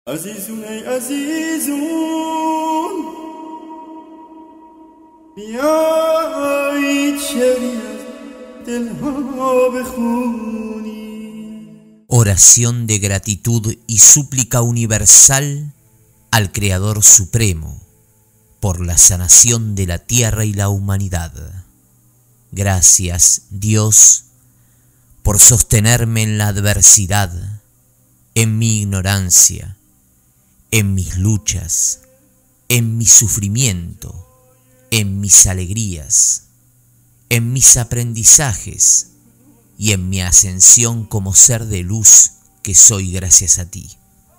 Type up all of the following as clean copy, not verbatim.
عزيزون أي عزيزون بیایید شریعت دلها بخونی. Oración de gratitud y súplica universal al Creador Supremo por la sanación de la tierra y la humanidad. Gracias, Dios, por sostenerme en la adversidad, en mi ignorancia, en mis luchas, en mi sufrimiento, en mis alegrías, en mis aprendizajes y en mi ascensión como ser de luz que soy gracias a ti.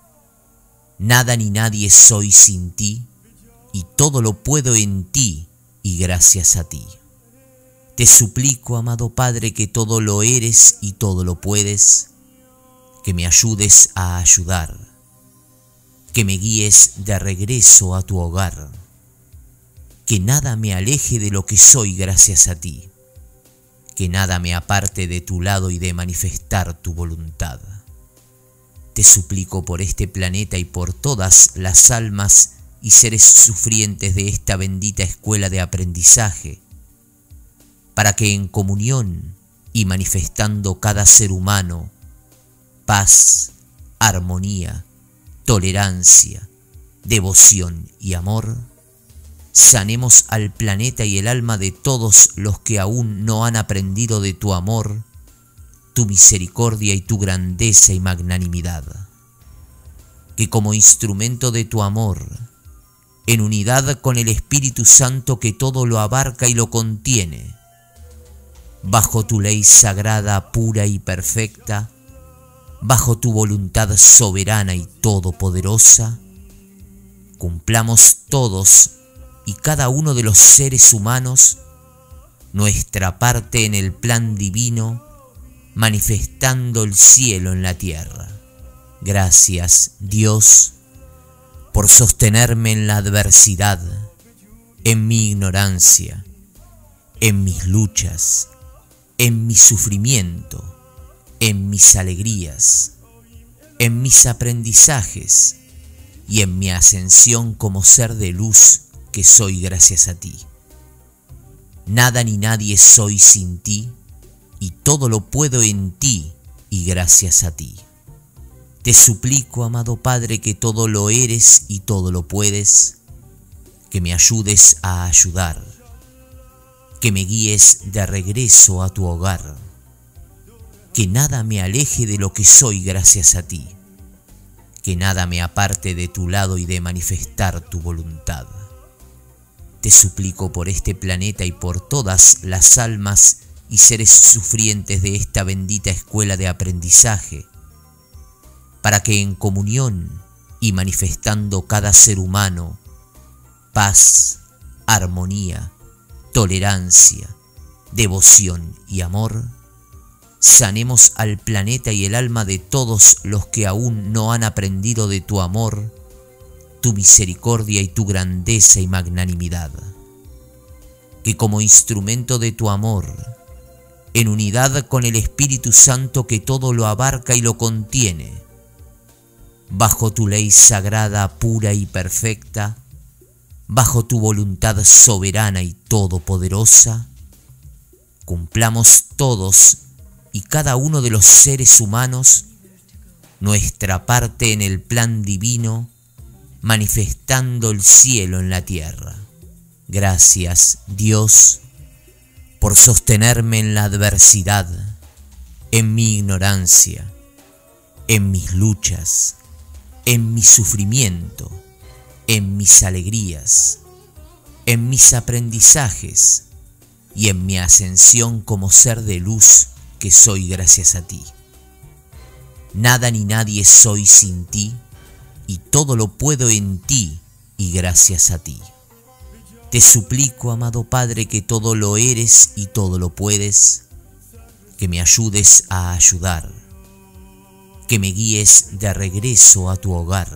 Nada ni nadie soy sin ti, y todo lo puedo en ti y gracias a ti. Te suplico, amado Padre, que todo lo eres y todo lo puedes, que me ayudes a ayudar, que me guíes de regreso a tu hogar, que nada me aleje de lo que soy gracias a ti, que nada me aparte de tu lado y de manifestar tu voluntad. Te suplico por este planeta y por todas las almas y seres sufrientes de esta bendita escuela de aprendizaje, para que en comunión y manifestando cada ser humano paz, armonía, tolerancia, devoción y amor, sanemos al planeta y el alma de todos los que aún no han aprendido de tu amor, tu misericordia y tu grandeza y magnanimidad. Que como instrumento de tu amor, en unidad con el Espíritu Santo que todo lo abarca y lo contiene, bajo tu ley sagrada, pura y perfecta, bajo tu voluntad soberana y todopoderosa, cumplamos todos y cada uno de los seres humanos nuestra parte en el plan divino, manifestando el cielo en la tierra. Gracias, Dios, por sostenerme en la adversidad, en mi ignorancia, en mis luchas, en mi sufrimiento, en mis alegrías, en mis aprendizajes y en mi ascensión como ser de luz que soy gracias a ti. Nada ni nadie soy sin ti, y todo lo puedo en ti y gracias a ti. Te suplico, amado Padre, que todo lo eres y todo lo puedes, que me ayudes a ayudar, que me guíes de regreso a tu hogar, que nada me aleje de lo que soy gracias a ti, que nada me aparte de tu lado y de manifestar tu voluntad. Te suplico por este planeta y por todas las almas y seres sufrientes de esta bendita escuela de aprendizaje, para que en comunión y manifestando cada ser humano paz, armonía, tolerancia, devoción y amor, sanemos al planeta y el alma de todos los que aún no han aprendido de tu amor, tu misericordia y tu grandeza y magnanimidad. Que como instrumento de tu amor, en unidad con el Espíritu Santo que todo lo abarca y lo contiene, bajo tu ley sagrada, pura y perfecta, bajo tu voluntad soberana y todopoderosa, cumplamos todos y cada uno de los seres humanos nuestra parte en el plan divino, manifestando el cielo en la tierra. Gracias, Dios, por sostenerme en la adversidad, en mi ignorancia, en mis luchas, en mi sufrimiento, en mis alegrías, en mis aprendizajes y en mi ascensión como ser de luz que soy gracias a ti. Nada ni nadie soy sin ti, y todo lo puedo en ti y gracias a ti. Te suplico, amado Padre, que todo lo eres y todo lo puedes, que me ayudes a ayudar, que me guíes de regreso a tu hogar,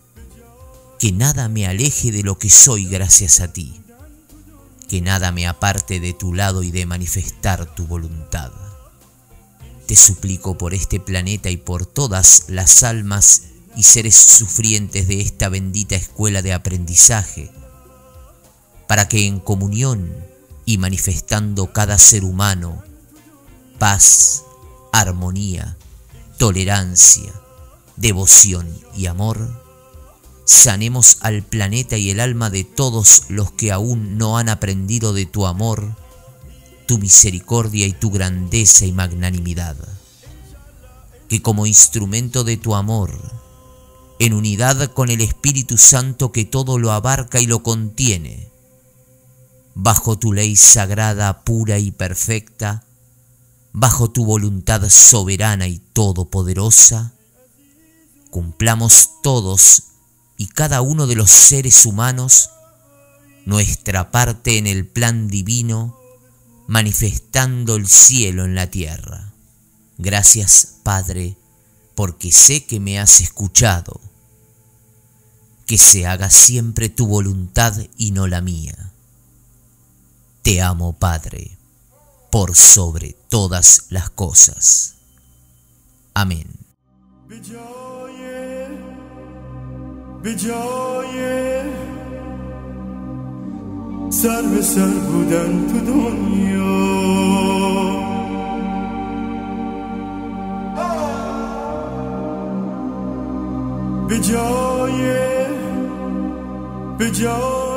que nada me aleje de lo que soy gracias a ti, que nada me aparte de tu lado y de manifestar tu voluntad. Te suplico por este planeta y por todas las almas y seres sufrientes de esta bendita escuela de aprendizaje, para que en comunión y manifestando cada ser humano paz, armonía, tolerancia, devoción y amor, sanemos al planeta y el alma de todos los que aún no han aprendido de tu amor, tu misericordia y tu grandeza y magnanimidad. Que como instrumento de tu amor, en unidad con el Espíritu Santo que todo lo abarca y lo contiene, bajo tu ley sagrada, pura y perfecta, bajo tu voluntad soberana y todopoderosa, cumplamos todos y cada uno de los seres humanos nuestra parte en el plan divino, manifestando el cielo en la tierra. Gracias, Padre, porque sé que me has escuchado. Que se haga siempre tu voluntad y no la mía. Te amo, Padre, por sobre todas las cosas. Amén. بجای سر به سر بودن تو دنیا به جای